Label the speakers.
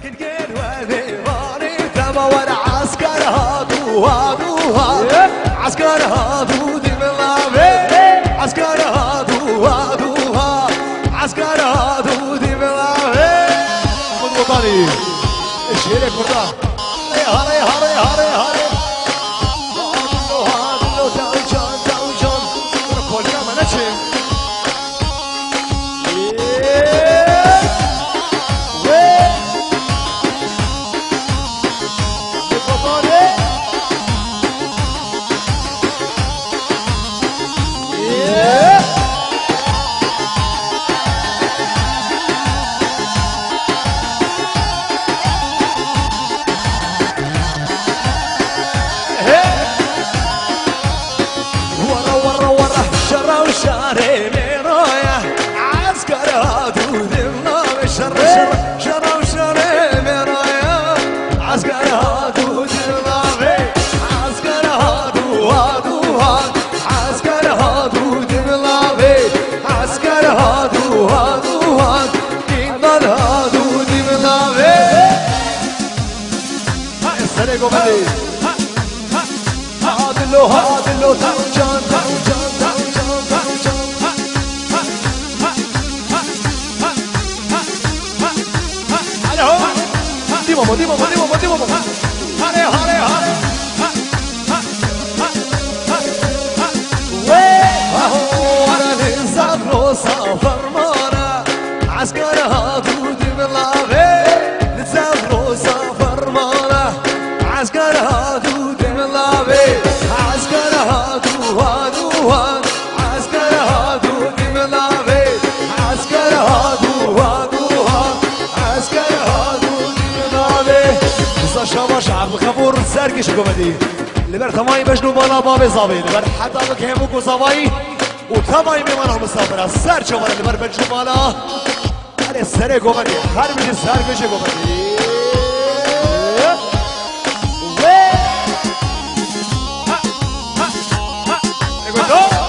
Speaker 1: تلقين وذيباني ثما ورا عسكر هادو هادو هادو عسكر هادو دي من لافي عسكر هادو هادو هادو عسكر هادو دي من لافي خذ وطني الشيرك مرتاح هاري هاري هاري هاري هادو هادو داوجان داوجان كل يوم نشم شاري ميرايا عسكر هادو ذمنا بشر شر شاري ميرايا عسكر هادو ذمنا عسكر هادو هادو هادو عسكر هادو ذمنا عسكر هادو هادو هادو إنال هادو ذمنا هاي السرقو بدي هادلو هادلو توجان توجان Dimo, hare, hare, hare. Ora nizad rosa farmana, askar hadu dimlave. Nizad rosa farmana, askar hadu dimlave. Askar hadu hadu hadu, askar hadu dimlave. Askar hadu hadu hadu, askar hadu. شما شعب خبور سرگش گمدی لبر تمامی بجنو بالا باب زاوی لبر حتی بکهمو گزاوی و تمامی میمانه مسافر از سر چما لبر بجنو بالا هر سر گمدی هر میشه سرگش گمدی نگو